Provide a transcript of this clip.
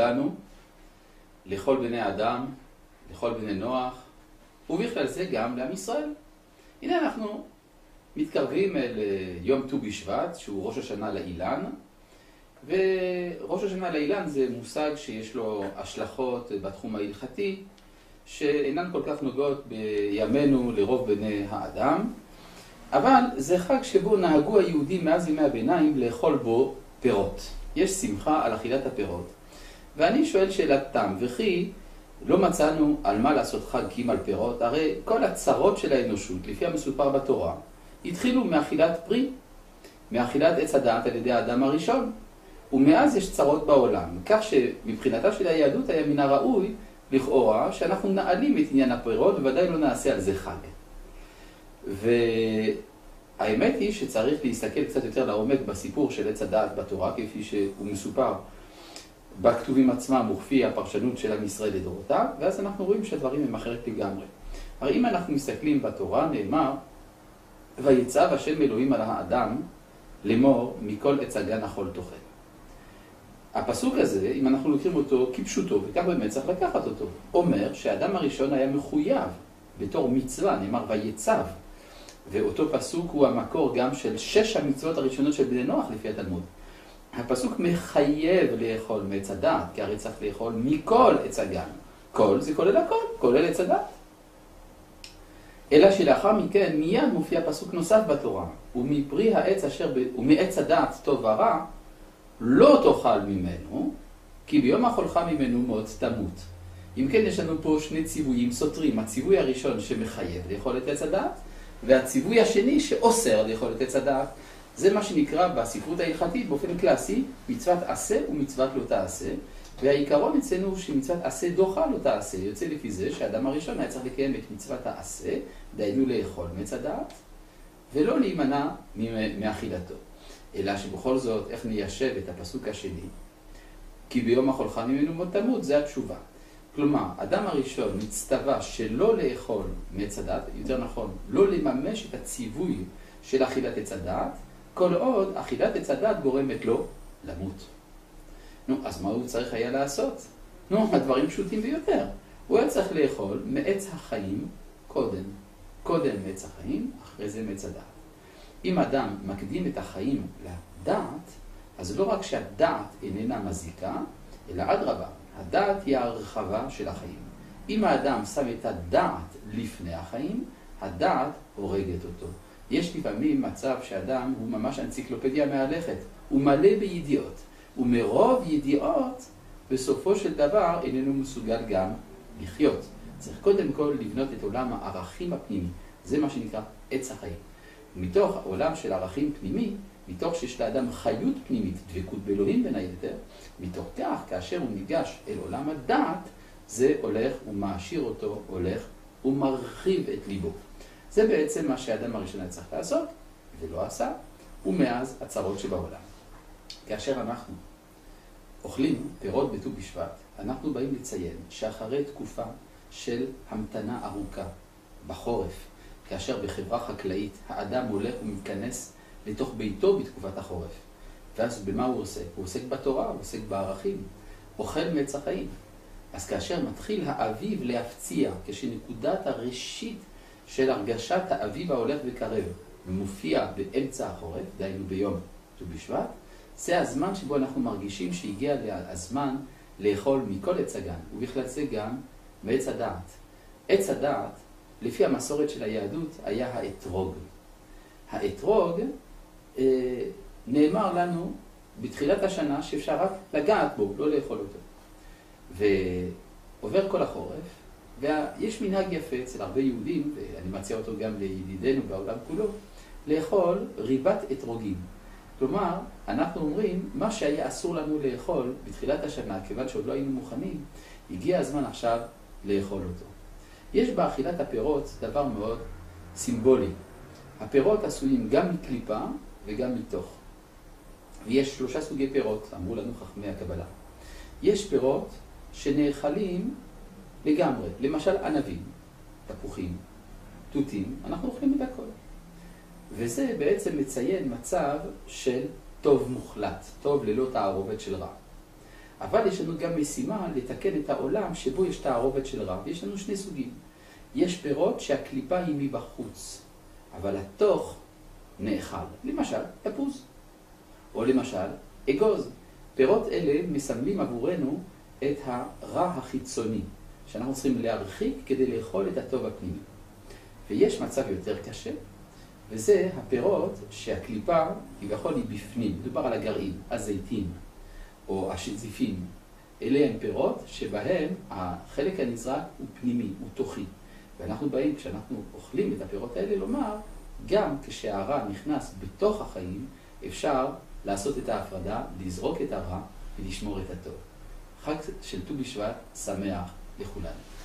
לנו, לכל בני אדם, לכל בני נוח, ובכלל זה גם לעם ישראל. הנה אנחנו מתקרבים אל יום ט"ו בשבט, שהוא ראש השנה לאילן, וראש השנה לאילן זה מושג שיש לו השלכות בתחום ההלכתי, שאינן כל כך נוגעות בימינו לרוב בני האדם, אבל זה חג שבו נהגו היהודים מאז ימי הביניים לאכול בו פירות. יש שמחה על אכילת הפירות. ואני שואל שאלת תם, וכי לא מצאנו על מה לעשות חג קים על פירות? הרי כל הצרות של האנושות, לפי המסופר בתורה, התחילו מאכילת פרי, מאכילת עץ הדעת על ידי האדם הראשון. ומאז יש צרות בעולם, כך שמבחינתה של היהדות היה מן הראוי, לכאורה, שאנחנו נעלים את עניין הפירות, ובוודאי לא נעשה על זה חג. והאמת היא שצריך להסתכל קצת יותר לעומק בסיפור של עץ הדעת בתורה, כפי שהוא מסופר בכתובים עצמם, וכפי הפרשנות של עם ישראל לדורותיו, ואז אנחנו רואים שהדברים הם אחרת לגמרי. הרי אם אנחנו מסתכלים בתורה, נאמר, ויצב השם אלוהים על האדם לאמור מכל עץ הגן אכול תאכל. הפסוק הזה, אם אנחנו לוקחים אותו כפשוטו, וכך באמת צריך לקחת אותו, אומר שהאדם הראשון היה מחויב בתור מצווה, נאמר ויצב, ואותו פסוק הוא המקור גם של 6 המצוות הראשונות של בני נוח לפי התלמוד. הפסוק מחייב לאכול מעץ הדעת, כי הרי צריך לאכול מכל עץ הגן. כל זה כולל הכל, כולל עץ הדעת. אלא שלאחר מכן מיד מופיע פסוק נוסף בתורה, ומפרי העץ ומעץ הדעת טוב ורע, לא תאכל ממנו, כי ביום אכולך ממנו מות תמות. אם כן, יש לנו פה 2 ציוויים סותרים. הציווי הראשון שמחייב לאכול את עץ הדעת, והציווי השני שאוסר לאכול את עץ הדעת. זה מה שנקרא בספרות ההלכתית באופן קלאסי, מצוות עשה ומצוות לא תעשה. והעיקרון אצלנו הוא שמצוות עשה דוחה לא תעשה. יוצא לפי זה שהאדם הראשון היה צריך לקיים את מצוות העשה, דהיינו לאכול מעץ הדעת, ולא להימנע מאכילתו. אלא שבכל זאת, איך ניישב את הפסוק השני? כי ביום אכולך ממנו מות תמות, זה התשובה. כלומר, אדם הראשון מצטווה שלא לאכול מעץ הדעת, יותר נכון, לא לממש את הציווי של אכילת עץ הדעת, כל עוד אכילת עץ הדעת גורמת לו למות. נו, אז מה הוא צריך היה לעשות? נו, הדברים פשוטים ביותר. הוא היה צריך לאכול מעץ החיים קודם. קודם מעץ החיים, אחרי זה מעץ הדעת. אם אדם מקדים את החיים לדעת, אז לא רק שהדעת איננה מזיקה, אלא אדרבה, הדעת היא הרחבה של החיים. אם האדם שם את הדעת לפני החיים, הדעת הורגת אותו. יש לפעמים מצב שאדם הוא ממש אנציקלופדיה מהלכת, הוא מלא בידיעות, ומרוב ידיעות, בסופו של דבר איננו מסוגל גם לחיות. צריך קודם כל לבנות את עולם הערכים הפנימי, זה מה שנקרא עץ החיים. מתוך העולם של ערכים פנימי, מתוך שיש לאדם חיות פנימית, דבקות באלוהים בין היתר, מתוך כך, כאשר הוא ניגש אל עולם הדעת, זה הולך ומעשיר אותו, הולך ומרחיב את ליבו. זה בעצם מה שהאדם הראשון היה צריך לעשות, ולא עשה, ומאז הצרות שבעולם. כאשר אנחנו אוכלים פירות בט"ו בשבט, אנחנו באים לציין שאחרי תקופה של המתנה ארוכה בחורף, כאשר בחברה חקלאית האדם הולך ומתכנס לתוך ביתו בתקופת החורף. ואז במה הוא עוסק? הוא עוסק בתורה, הוא עוסק בערכים, אוכל מעץ החיים. אז כאשר מתחיל האביב להפציע, כשנקודת הראשית של הרגשת האביב ההולך וקרב, ומופיע באמצע החורף, דהיינו ביום ט"ו בשבט, זה הזמן שבו אנחנו מרגישים שהגיע הזמן לאכול מכל עץ הגן, ובכלל זה גם מעץ הדעת. עץ הדעת, לפי המסורת של היהדות, היה האתרוג. האתרוג נאמר לנו בתחילת השנה שאפשר רק לגעת בו, לא לאכול אותו. ועובר כל החורף, ויש מנהג יפה אצל הרבה יהודים, ואני מציע אותו גם לידידינו בעולם כולו, לאכול ריבת אתרוגים. כלומר, אנחנו אומרים, מה שהיה אסור לנו לאכול בתחילת השנה, כיוון שעוד לא היינו מוכנים, הגיע הזמן עכשיו לאכול אותו. יש באכילת הפירות דבר מאוד סימבולי. הפירות עשויים גם מקליפה וגם מתוך. ויש 3 סוגי פירות, אמרו לנו חכמי הקבלה. יש פירות שנאכלים לגמרי, למשל ענבים, תפוחים, תותים, אנחנו אוכלים את הכל. וזה בעצם מציין מצב של טוב מוחלט, טוב ללא תערובת של רע. אבל יש לנו גם משימה לתקן את העולם שבו יש תערובת של רע. ויש לנו שני סוגים. יש פירות שהקליפה היא מבחוץ, אבל התוך נאכל. למשל, תפוז. או למשל, אגוז. פירות אלה מסמלים עבורנו את הרע החיצוני, שאנחנו צריכים להרחיק כדי לאכול את הטוב הפנימי. ויש מצב יותר קשה, וזה הפירות שהקליפה כביכול היא בפנים. מדובר על הגרעין, הזיתים או השזיפים. אלה הם פירות שבהם החלק הנזרק הוא פנימי, הוא תוכי. ואנחנו באים, כשאנחנו אוכלים את הפירות האלה, לומר, גם כשהרע נכנס בתוך החיים, אפשר לעשות את ההפרדה, לזרוק את הרע ולשמור את הטוב. חג של ט"ו בשבט שמח לכולנו.